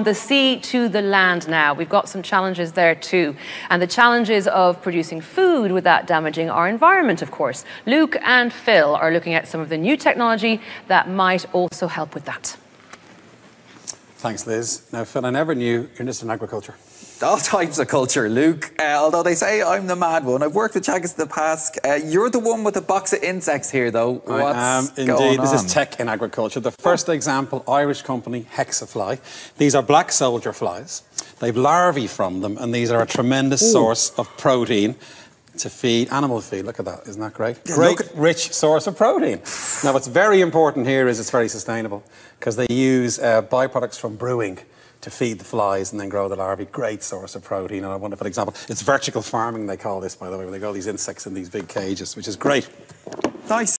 the sea to the land now. We've got some challenges there too. And the challenges of producing food without damaging our environment, of course. Luke and Phil are looking at some of the new technology that might also help with that. Thanks, Liz. Now, Phil, I never knew you're interested in agriculture. All types of culture, Luke. Although they say I'm the mad one. I've worked with Teagasc in the past. You're the one with a box of insects here, though. I am indeed. This is tech in agriculture. The first example, Irish company Hexafly. These are black soldier flies. They've larvae from them, and these are a tremendous source of protein to feed animal feed. Look at that, isn't that great? Yeah, great, rich source of protein. Now, what's very important here is it's very sustainable because they use byproducts from brewing to feed the flies and then grow the larvae. Great source of protein. And a wonderful example. It's vertical farming, they call this, by the way, where they grow these insects in these big cages, which is great. Nice.